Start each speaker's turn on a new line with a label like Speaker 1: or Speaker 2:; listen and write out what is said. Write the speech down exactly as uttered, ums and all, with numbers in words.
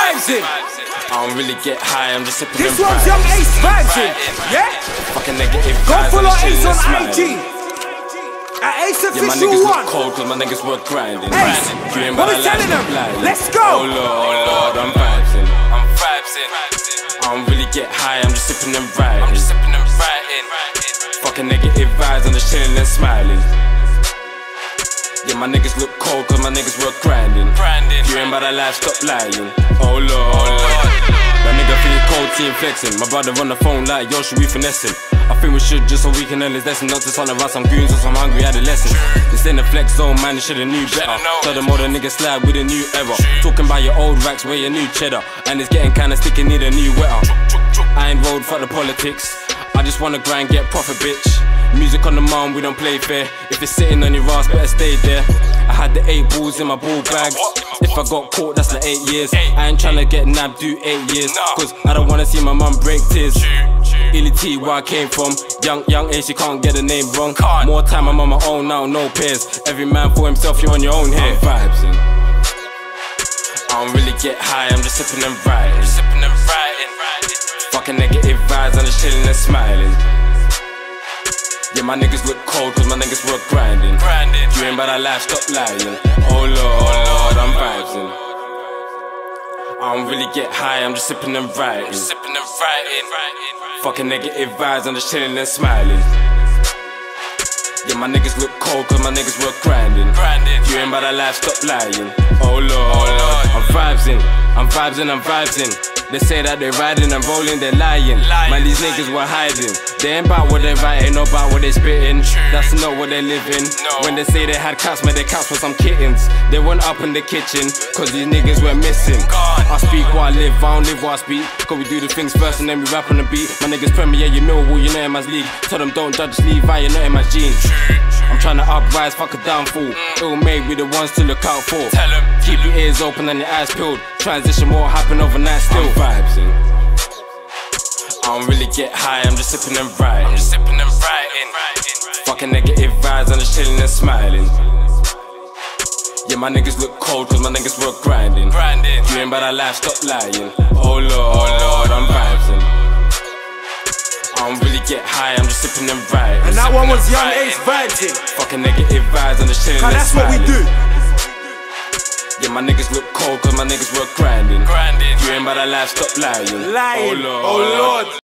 Speaker 1: vibes in.
Speaker 2: I don't really get high, I'm just sipping
Speaker 1: This
Speaker 2: them
Speaker 1: one's
Speaker 2: vibes.
Speaker 1: young Ace vibes in. Yeah?
Speaker 2: Fucking negative
Speaker 1: Go
Speaker 2: vibes,
Speaker 1: follow
Speaker 2: I'm just
Speaker 1: Ace
Speaker 2: chilling
Speaker 1: on
Speaker 2: and
Speaker 1: I G.
Speaker 2: smiling.
Speaker 1: At Ace
Speaker 2: Yeah, my
Speaker 1: Official
Speaker 2: niggas
Speaker 1: one.
Speaker 2: look cold cause my niggas work grinding.
Speaker 1: Ace,
Speaker 2: You ain't
Speaker 1: what
Speaker 2: about
Speaker 1: we
Speaker 2: to lie,
Speaker 1: telling them?
Speaker 2: stop lying.
Speaker 1: Let's go.
Speaker 2: Oh lord, oh lord, I'm vibes in. I'm vibes in. I don't really get high, I'm just sipping them right. I'm just sipping them right in. Fucking negative vibes, I'm just chilling and smiling. Yeah, my niggas look cold cause my niggas work grinding. You ain't about that life, stop lying. Oh lord, oh lord. That nigga feeling cold, team flexing. My brother on the phone like, yo, should we finesse him? I think we should just so we can earn his lesson. Not to sound around some goons or some hungry adolescents. This ain't a flex zone, man, you should've knew better. Tell them all the niggas slide with a new era. Talking about your old racks, where your new cheddar. And it's getting kinda sticky, need a new wetter. I ain't rolled for the politics. I just wanna grind, get profit, bitch. Music on the mound, we don't play fair. If it's sitting on your ass, better stay there. I had the eight balls in my ball bags. If I got caught, that's like eight years. I ain't tryna get nabbed, do eight years. Cause I don't wanna see my mum break tears. Illy T, where I came from. Young, young age, you can't get the name wrong. More time, I'm on my own now, no peers. Every man for himself, you're on your own here. Vibes in. I don't really get high, I'm just sipping them right. Just sipping them right in. Fucking negative vibes, I'm just chilling and smiling. Yeah, my niggas look cold cause my niggas work grinding. You ain't about that life, stop lying. Oh lord, oh lord, I'm vibes in. I don't really get high, I'm just sipping them right. I'm just sipping them right in. Fucking negative vibes, I'm just chilling and smiling. Yeah, my niggas look cold cause my niggas work grinding. You ain't about that life, stop lying. Oh lord, oh lord, I'm vibes in. I'm vibes in, I'm vibes in. They say that they riding and rolling, they're lying. Man, these niggas were hiding. They ain't about what they writing, not about what they spitting. That's not what they living. When they say they had cats, man, they cats for some kittens. They went up in the kitchen, cause these niggas were missing. I speak what I live, I don't live what I speak. Cause we do the things first and then we rap on the beat. My niggas Premier, you Millwall, you know in my league. Tell them don't judge Levi, you're not in my jeans. I'm tryna uprise, fuck a downfall. Ill made, we the ones to look out for. Keep your ears open and your eyes peeled. Transition more happen overnight still. I'm vibes in. I don't really get high, I'm just sipping them right. I'm just sipping them right in. Fucking negative vibes, I'm just chilling and smiling. Yeah, my niggas look cold cause my niggas work grinding. You ain't about that life, stop lying. Oh lord, oh lord, I'm vibes in. I don't really get high, I'm just sipping them right.
Speaker 1: And that one was young Ace vibes in.
Speaker 2: Fucking negative vibes, I'm just chilling and
Speaker 1: that's
Speaker 2: smiling.
Speaker 1: what we do.
Speaker 2: Yeah, my niggas look cold cause my niggas work grinding. You ain't about that life, stop lying.
Speaker 1: Lying.
Speaker 2: Oh lord,
Speaker 1: Oh lord.